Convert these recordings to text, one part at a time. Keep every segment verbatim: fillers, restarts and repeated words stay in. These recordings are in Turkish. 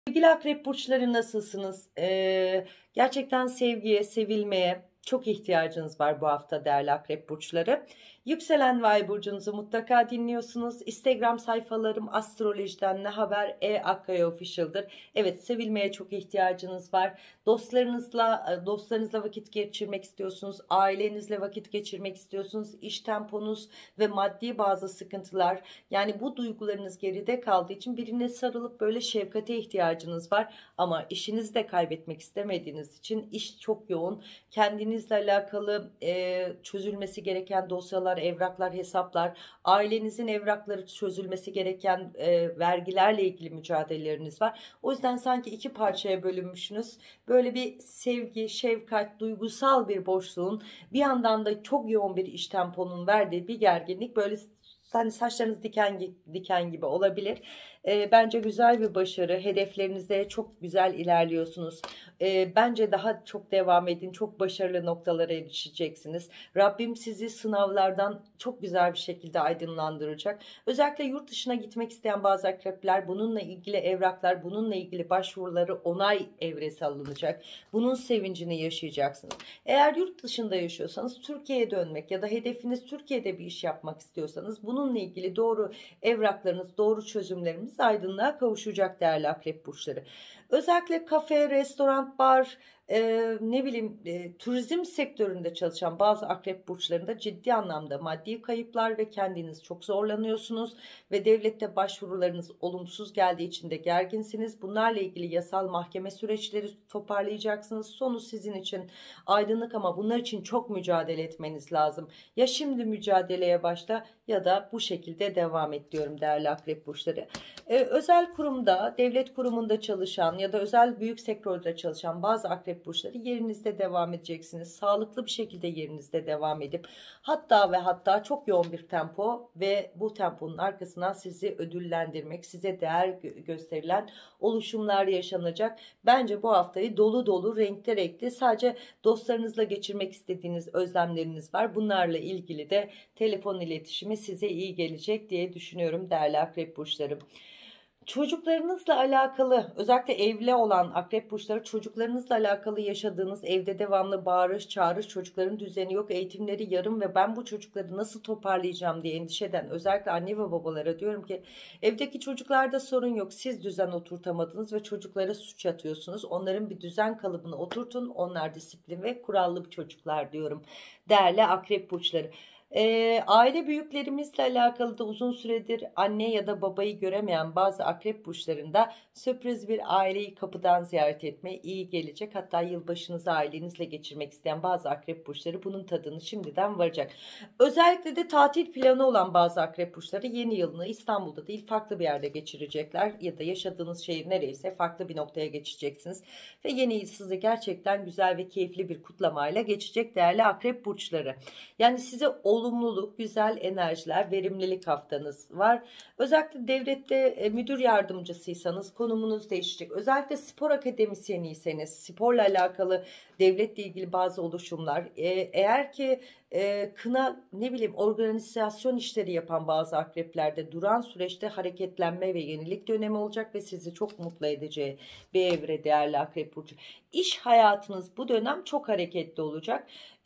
Sevgili akrep burçları nasılsınız? Ee, gerçekten sevgiye, sevilmeye çok ihtiyacınız var bu hafta değerli akrep burçları. Yükselen ve ay burcunuzu mutlaka dinliyorsunuz. Instagram sayfalarım astrolojiden ne haber e akkaya official'dır. Evet, sevilmeye çok ihtiyacınız var. Dostlarınızla dostlarınızla vakit geçirmek istiyorsunuz. Ailenizle vakit geçirmek istiyorsunuz. İş temponuz ve maddi bazı sıkıntılar, yani bu duygularınız geride kaldığı için birine sarılıp böyle şefkate ihtiyacınız var. Ama işinizi de kaybetmek istemediğiniz için iş çok yoğun. Kendinizle alakalı e, çözülmesi gereken dosyalar, evraklar, hesaplar, ailenizin evrakları çözülmesi gereken e, vergilerle ilgili mücadeleleriniz var. O yüzden sanki iki parçaya bölünmüşsünüz. Böyle bir sevgi, şefkat, duygusal bir boşluğun, bir yandan da çok yoğun bir iş temponun verdiği bir gerginlik, böyle hani saçlarınız diken diken gibi olabilir. E, bence güzel bir başarı. Hedeflerinizde çok güzel ilerliyorsunuz. E, bence daha çok devam edin. Çok başarılı noktalara erişeceksiniz. Rabbim sizi sınavlardan çok güzel bir şekilde aydınlandıracak. Özellikle yurt dışına gitmek isteyen bazı akrepler, bununla ilgili evraklar, bununla ilgili başvuruları onay evresi alınacak. Bunun sevincini yaşayacaksınız. Eğer yurt dışında yaşıyorsanız, Türkiye'ye dönmek ya da hedefiniz Türkiye'de bir iş yapmak istiyorsanız, bununla ilgili doğru evraklarınız, doğru çözümlerimiz aydınlığa kavuşacak değerli akrep burçları. Özellikle kafe, restoran, bar, e, ne bileyim e, turizm sektöründe çalışan bazı akrep burçlarında ciddi anlamda maddi kayıplar ve kendiniz çok zorlanıyorsunuz ve devlette başvurularınız olumsuz geldiği için de gerginsiniz. Bunlarla ilgili yasal mahkeme süreçleri toparlayacaksınız. Sonu sizin için aydınlık ama bunlar için çok mücadele etmeniz lazım. Ya şimdi mücadeleye başla ya da bu şekilde devam et diyorum değerli akrep burçları. Ee, özel kurumda, devlet kurumunda çalışan ya da özel büyük sektörde çalışan bazı akrep burçları, yerinizde devam edeceksiniz. Sağlıklı bir şekilde yerinizde devam edip hatta ve hatta çok yoğun bir tempo ve bu temponun arkasından sizi ödüllendirmek, size değer gö gösterilen oluşumlar yaşanacak. Bence bu haftayı dolu dolu, renkli renkli, sadece dostlarınızla geçirmek istediğiniz özlemleriniz var. Bunlarla ilgili de telefon iletişimi size iyi gelecek diye düşünüyorum değerli akrep burçlarım. Çocuklarınızla alakalı, özellikle evli olan akrep burçları, çocuklarınızla alakalı yaşadığınız, evde devamlı bağırış çağırış, çocukların düzeni yok, eğitimleri yarım ve ben bu çocukları nasıl toparlayacağım diye endişe eden özellikle anne ve babalara diyorum ki, evdeki çocuklarda sorun yok, siz düzen oturtamadınız ve çocuklara suç atıyorsunuz. Onların bir düzen kalıbını oturtun, onlar disiplin ve kurallı bir çocuklar diyorum değerli akrep burçları. Ee, aile büyüklerimizle alakalı da uzun süredir anne ya da babayı göremeyen bazı akrep burçlarında sürpriz bir aileyi kapıdan ziyaret etmeye iyi gelecek. Hatta yılbaşınızı ailenizle geçirmek isteyen bazı akrep burçları bunun tadını şimdiden varacak. Özellikle de tatil planı olan bazı akrep burçları yeni yılını İstanbul'da değil farklı bir yerde geçirecekler ya da yaşadığınız şehir nereyse farklı bir noktaya geçeceksiniz ve yeni yıl size gerçekten güzel ve keyifli bir kutlamayla geçecek değerli akrep burçları. Yani size olumluluk, güzel enerjiler, verimlilik haftanız var. Özellikle devlette e, müdür yardımcısıysanız konumunuz değişecek. Özellikle spor akademisyeniyseniz, sporla alakalı devletle ilgili bazı oluşumlar. E, eğer ki e, kına, ne bileyim, organizasyon işleri yapan bazı akreplerde duran süreçte hareketlenme ve yenilik dönemi olacak ve sizi çok mutlu edeceği bir evre değerli akrep burcu. İş hayatınız bu dönem çok hareketli olacak.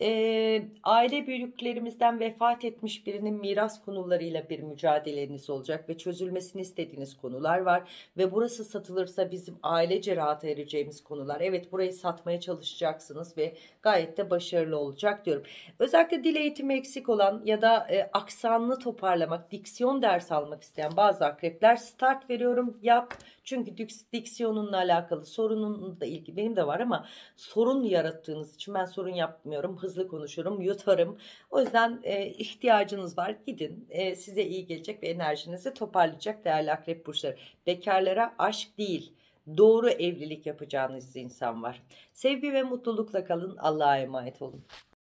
E, aile büyüklerimizden vefat etmiş birinin miras konularıyla bir mücadeleniz olacak ve çözülmesini istediğiniz konular var ve burası satılırsa bizim ailece rahat ereceğimiz konular. Evet, burayı satmaya çalışacaksınız ve gayet de başarılı olacak diyorum. Özellikle dil eğitimi eksik olan ya da e, aksanını toparlamak, diksiyon ders almak isteyen bazı akrepler, start veriyorum, yap. Çünkü diksiyonunla alakalı sorunun da ilgili benim de var ama sorun yarattığınız için ben sorun yapmıyorum. Hızlı konuşurum, yutarım. O yüzden e, ihtiyacınız var. Gidin. E, size iyi gelecek ve enerjinizi toparlayacak değerli akrep burçları. Bekarlara aşk değil, doğru evlilik yapacağınız insan var. Sevgi ve mutlulukla kalın. Allah'a emanet olun.